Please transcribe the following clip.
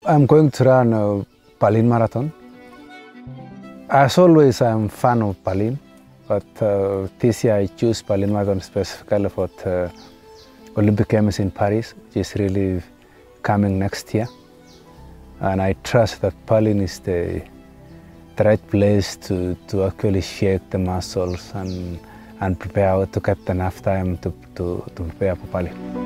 I'm going to run a Berlin marathon. As always, I'm a fan of Berlin, but this year I choose Berlin marathon specifically for the Olympic Games in Paris, which is really coming next year. And I trust that Berlin is the right place to actually shake the muscles and prepare to get enough time to prepare for Berlin.